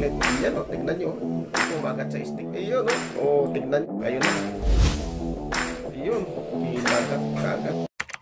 ulit. Yan o, tignan nyo. Kumagat sa stick. Ayun o. O, tignan nyo. Ayun na. Ayun. Kinagat kagat.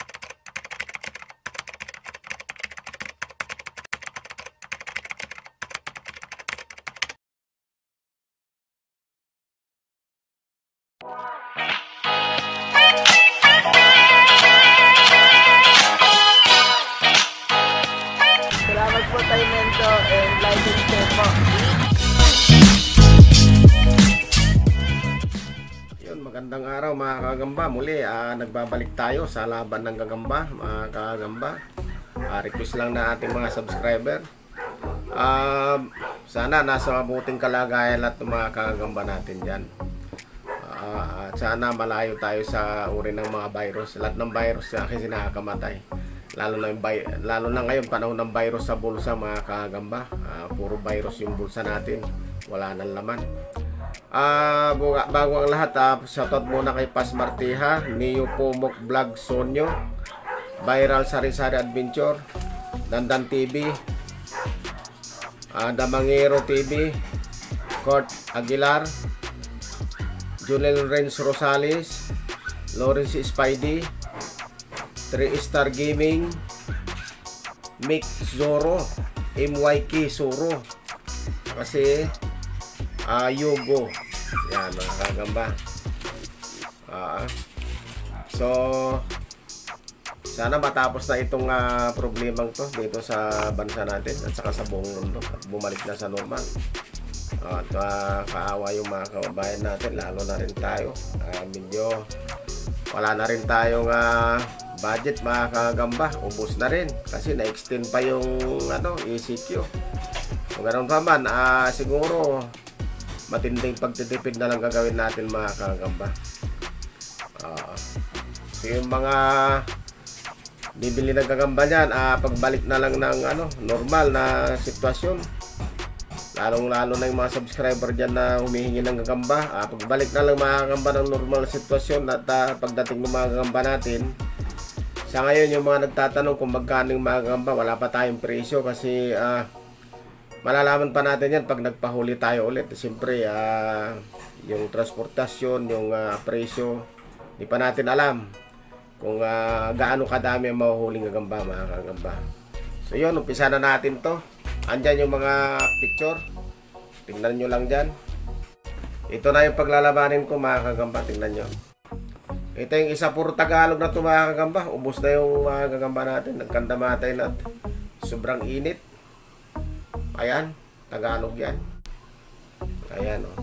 Salamat po tayo Mento and like and share po. Yun, magandang araw mga kagamba. Muli, nagbabalik tayo sa laban ng gagamba, mga kagamba. Request lang na ating mga subscriber. Sana nasa mabuting kalagayan lahat ng mga kagamba natin dyan. At sana malayo tayo sa uri ng mga virus. Lahat ng virus sa akin sinakamatay. Lalo na ngayon panahon ng virus sa bulsa mga kagamba. Puro virus yung bulsa natin. Wala nang laman. Bago ang lahat, shoutout muna kay Pas Martiha, Neo Pomok Vlog Sonyo, Viral Sari-Sari Adventure, Dandan TV, Damangero TV, Court Aguilar, Junel Renz Rosales, Lawrence Spidey, 3-Star Gaming, Mick Zoro, MYK Zoro, kasi Yugo. Yan mga kagamba. So sana matapos na itong problemang to dito sa bansa natin at saka sa buong mundo at bumalik na sa normal. At kaawa yung mga kababayan natin, lalo na rin tayo. Medyo wala na rin tayong budget mga kagamba, ubos na rin kasi na-extend pa yung ECQ. Kung ganoon pa man, siguro matinding pagtitipid na lang gagawin natin mga kagamba. So yung mga bibili ng gagamba niyan, pagbalik na lang ng normal na sitwasyon, lalong-lalo na yung mga subscriber dyan na humihingi ng gagamba, pagbalik na lang mga gagamba ng normal na sitwasyon at pagdating ng mga gagamba natin. Sa ngayon yung mga nagtatanong kung magkano yung mga gagamba, wala pa tayong presyo kasi malalaman pa natin yan pag nagpahuli tayo ulit. Siyempre yung transportasyon, yung presyo, di pa natin alam kung gaano kadami ang mahuhuling gagamba mga kagamba. So yun, umpisa na natin to. Andyan yung mga picture, tingnan nyo lang dyan. Ito na yung paglalabanin ko mga kagamba, tingnan nyo. Ito yung isa, puro Tagalog na to mga kagamba. Ubos na yung mga gagamba natin, nagkandamatay na, sobrang init. Ayan, Tagalog yan. Ayan o.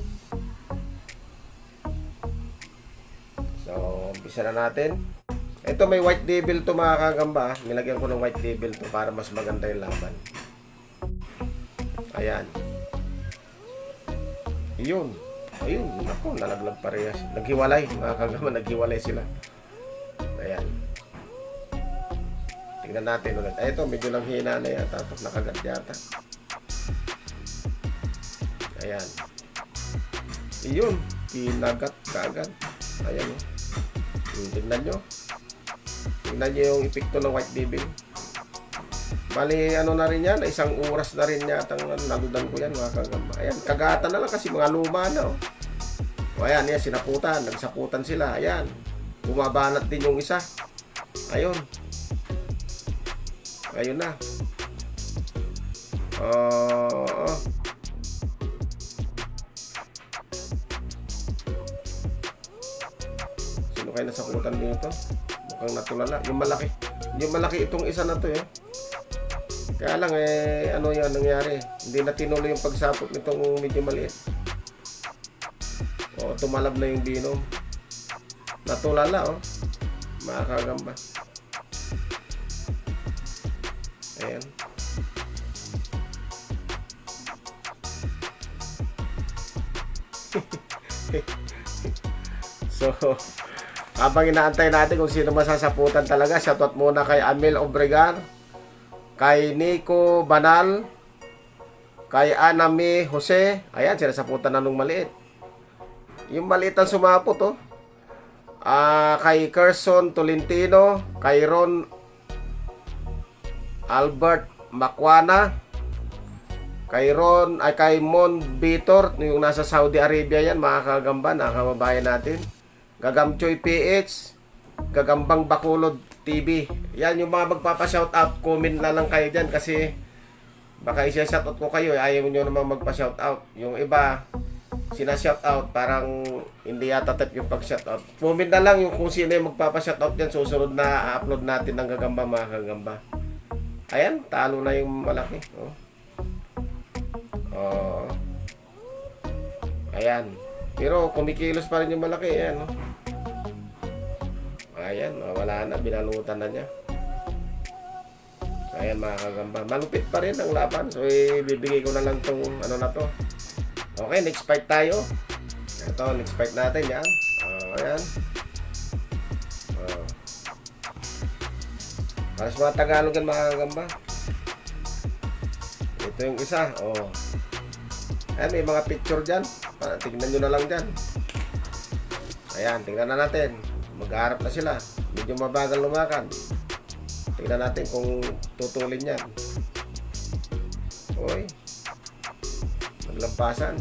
So, umpisa na natin. Ito may white devil to mga kagamba. Nilagyan ko ng white devil to para mas maganda yung laban. Ayan. Yun. Ayun, ako, nalaglag parehas. Naghiwalay, mga kagamba, naghiwalay sila. Ayan. Tingnan natin ulit. Ito, medyo lang hina na yata. Tapos nakagat yata. Ayan. Iyon, kinagat kaagad. Ayan o. Tingnan nyo. Tingnan nyo yung epekto ng white devil. Bali, na rin yan. Isang oras na rin yata. Naludan ko yan mga kagamba. Ayan, kagatan na lang kasi mga luma na o. O ayan, yan, sinaputan. Nagsaputan sila. Ayan. Bumabanat din yung isa. Ayun. Ayun na. Sino kayo nasakutan dito? Mukhang natulala. Yung malaki itong isa na to eh. Kaya lang ano yan nangyari? Hindi na tinuloy yung pagsapot nitong medyo maliit. Tumalab na yung binom. Natulala mga kagamba. Ayan. So, habang inaantay natin kung sino masasaputan talaga, shoutout muna kay Amel Obregar, kay Nico Banal, kay Anami Jose. Ayan, sinasaputan na nung maliit. Yung maliit ang sumapot kay Carson Tolentino, kay Ron Albert Makwana, Kay Ron, ay kay Mon Vitor, yung nasa Saudi Arabia yan, mga kagamba, nakababayan natin. Gagamchoy PH, Gagambang Bakulod TV. Yan yung mga magpapa-shoutout, comment na lang kayo dyan kasi baka isa-shoutout ko kayo, ayaw nyo naman magpa-shoutout. Yung iba, sina-shoutout, parang hindi yata type yung pag-shoutout. Comment na lang yung kung sino yung magpapa-shoutout dyan, susunod na upload natin ng Gagamba, mga kagamba. Ayan, talo na yung malaki. Oh. Oh. Ayan. Pero kumikilos pa rin yung malaki. Ayan. Oh. Ayan. Wala na. Binalutan na niya. So, ayan mga kagamba. Malupit pa rin ang laban. So ibibigay ko na lang tong ano na to. Okay. Next fight tayo. Ito. Next fight natin. Yan. Ayan. Para sa mga Tagalog yan mga kagamba. Ito yung isa. Oh. Ayan, may mga picture dyan. Tignan nyo na lang dyan. Ayan, tingnan na natin. Magharap na sila. Medyo mabagal lumakan. Tingnan natin kung tutulin yan. Uy. Maglampasan.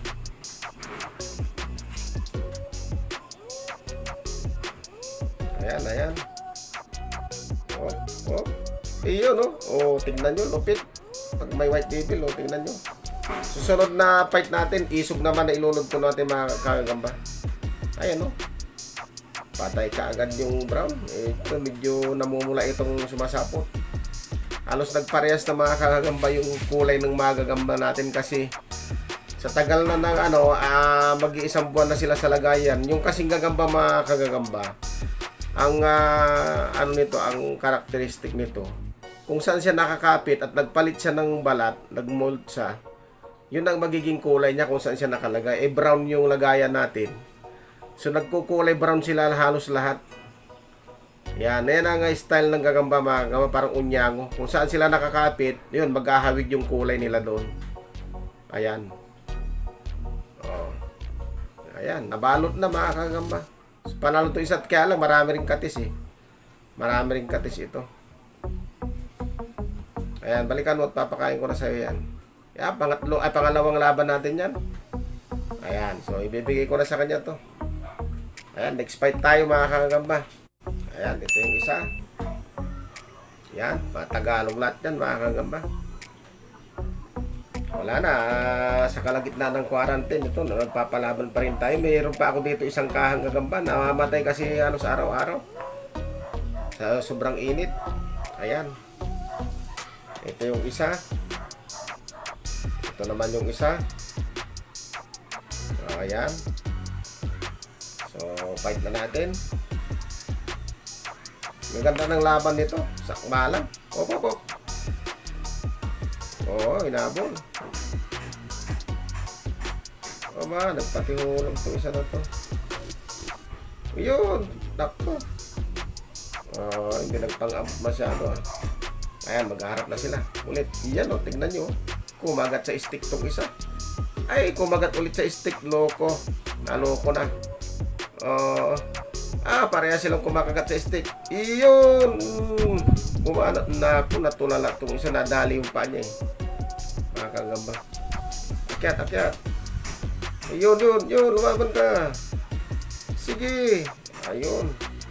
Ayan, ayan. Oh, oh. Iyon, oh. Oh, tingnan nyo, lupit. Pag may white devil, oh, tingnan nyo. Susunod na fight natin, isog naman na ilunod ko natin mga kagamba. Ayan o. Patay ka agad yung brown. Ito medyo namumula itong sumasapot. Halos nagparehas na mga kagamba yung kulay ng mga gagamba natin kasi sa tagal na ng ano, mag-iisang buwan na sila sa lagayan. Yung kasing gagamba mga kagagamba, ang ano nito, ang karakteristik nito, kung saan siya nakakapit at nagpalit siya ng balat, nagmold siya, yun ang magiging kulay niya kung saan siya nakalagay. Brown yung lagayan natin. So nagkukulay brown sila halos lahat. Yan ang style ng gagamba mga kagamba, parang unyango. Kung saan sila nakakapit, yun maghahawig yung kulay nila doon. Ayan. Oh. Ayan, nabalot na mga kagamba. So, panalo to isa't kaya lang marami ring katis eh. Marami ring katis ito. Ayan, balikan mo at papakain ko na sa'yo yan. Yan, pangalawang laban natin yan. Ayan, so ibibigay ko na sa kanya to. Ayan, next fight tayo mga kagamba. Ayan, ito yung isa. Yan, mga Tagalog lahat yan mga kagamba. Wala na, sa kalagitnaan ng quarantine ito, nagpapalaban pa rin tayo. Mayroon pa ako dito isang kahang gagamba. Namamatay kasi ano sa araw-araw. Sa sobrang init. Ayan. Ito yung isa. Ito naman yung isa. Ayan. So, fight na natin. Maganda ng laban nito. Sakmalan. Op, op, op. Oo, inabol. O ba, nagpatihulog itong isa na to. Yun, nakpo. Hindi nagpang-amp masyado. Ayan, magharap na sila. Ulit, yan o, tignan nyo. Kumagat sa stick tong isa. Ay, kumagat ulit sa stick. Loko. Naloko na. Pareha silang kumakagat sa stick. Iyon. Kumalat na po, natulala itong isa. Nadali yung pa niya eh. Mga kagamba. Akyat, akyat. Yun, lumaban ka. Sige. Ayun.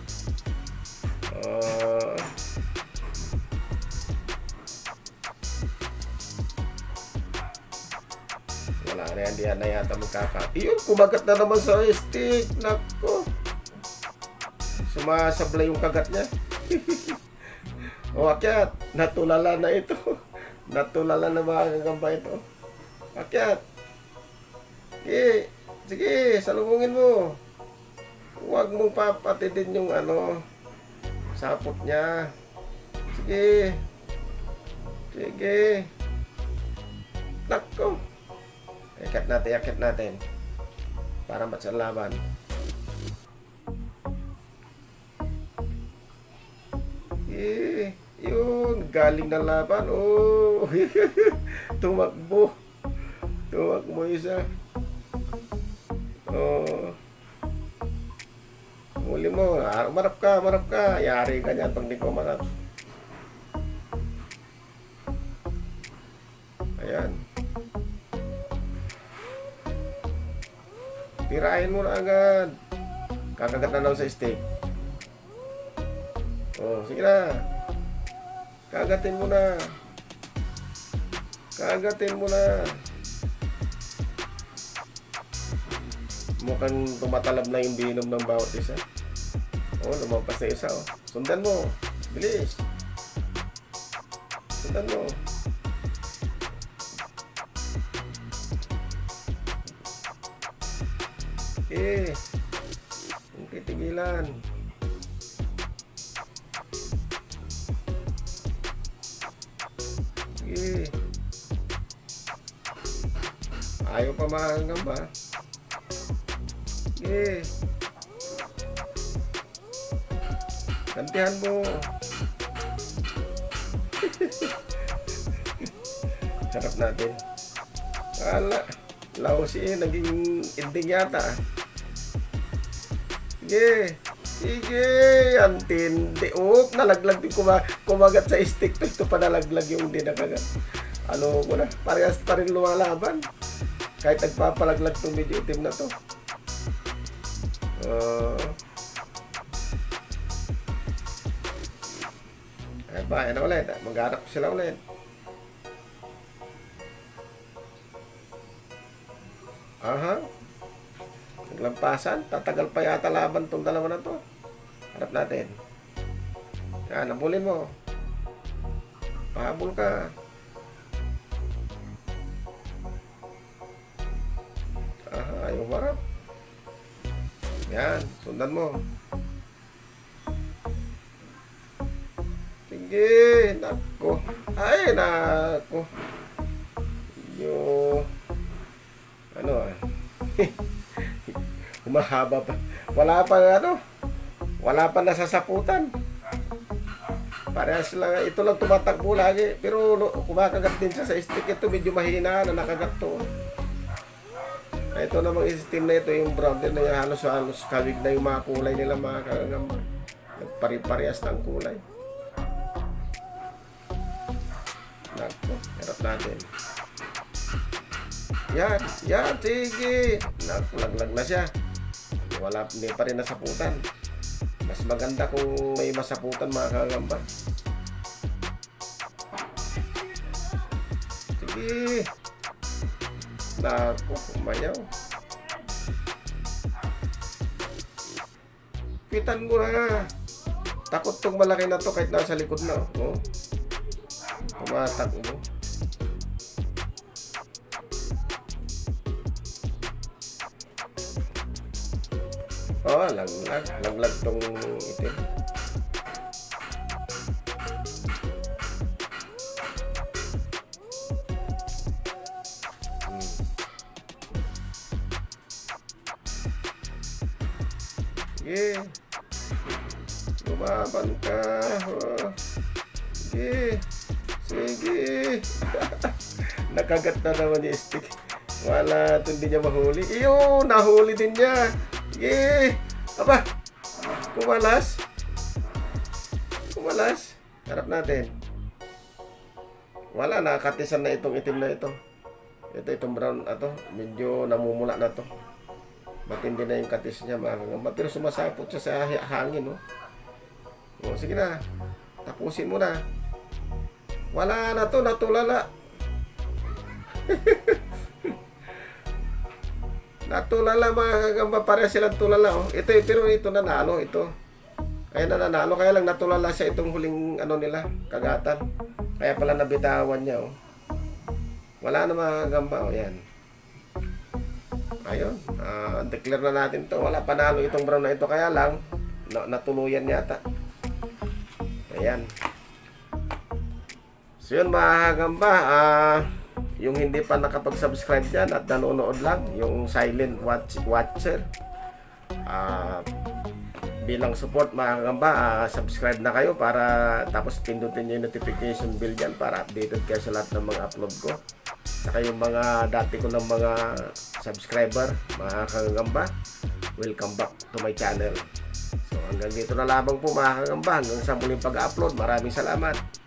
Wala na yan, diyan na yata magkaka. Yun, kumagat na naman sa stick. Nako. Sumasablay yung kagat niya. O, akyat. Natulala na ito. Natulala na mga kagamba ito. Akyat. Sige. Sige, salubungin mo. Huwag mong papatidin yung ano, sapot niya. Sige. Sige. Nako. Akit natin. Para match ang laban. Yun, galing na laban. Oh. Tumakbo isa. Oh. Muli mo, marap ka. Yari ka niyan pag di ko marap. Ayan. Tirahin mo na agad. Kakagat na lang sa stick. Oh, sige na. Kagatin mo na. Kagatin mo na. Mukhang tumatalab na yung binom ng bawat isa. Oh, lumampas na isa. Oh. Sundan mo. Bilis. Sundan mo. Yung titigilan. Sige. Ayaw pa makakangamba. Sige. Gantihan mo. Sarap natin. Wala. Lausi naging ending yata. Sige. Sige. Ang tindi. Oop, nalaglag din kumagat sa stick. Ito pa nalaglag yung hindi nakagat. Ano ko na. Parehas pa rin lumalaban. Kahit nagpapalaglag itong medyo itim na to. Ay ba, yan ulit. Magharap sila ulit. Aha. Naglampasan. Tatagal pa yata laban tong dalawa na to. Harap natin. Yan, nabulin mo. Pahabol ka. Aha, ayaw harap. Yan, sundan mo. Sige, nako. Ay, nako. Ano humahaba pa. Wala pa nasasaputan. Parehas lang. Ito lang tumatakbo lagi. Pero kumakagat din siya sa stick. Ito medyo mahina na nakagat to. Ito namang steam na ito, yung brown din na yung halos kawig na yung mga kulay nila, mga kagamba. Nagpari-parehas ng kulay. Nako, harap natin. Yan, sige. Naglag na siya. Hindi pa rin nasaputan. Mas maganda kung may masaputan, mga kagamba. Sige. Nako, umayaw. Pitan mo na. Takot tong malaki na to kahit nasa likod na. Oh. Tumatak mo. Oh, laglag tong itim. Sige. Lumaban ka. Oh. Sige. Sige. Nakagat na naman yung stick. Wala, ito hindi niya mahuli. Iyo, nahuli din niya. Sige. Aba. Kumalas. Harap natin. Wala, nakakatisan na itong itim na ito. Itong brown na to. Medyo namumula na to. Matindi na yung katis niya, mga kagamba. Pero sumasapot siya sa hangin, no? O, sige na. Tapusin mo na. Wala na to, natulala. Natulala, mga kagamba. Pareha silang tulala, oh. Pero ito nanalo, ito. Kaya nanalo, kaya lang natulala siya itong huling, nila, kagatan. Kaya pala nabitawan niya, oh. Wala na, mga kagamba, oh, yan. Ayun, declare na natin to. Wala panalo itong brown na ito, kaya lang natuluyan yata. Ayan. So yun, mga kagamba, yung hindi pa nakapag-subscribe dyan at nanonood lang, yung silent watcher, bilang support, mga kagamba, subscribe na kayo para tapos pindutin nyo yung notification bell dyan para updated kayo sa lahat ng mga upload ko. Saka yung mga dati ko ng mga subscriber, mga kagamba, welcome back to my channel. So hanggang dito na lamang po, mga kagamba, hanggang sa muling pag-upload. Maraming salamat.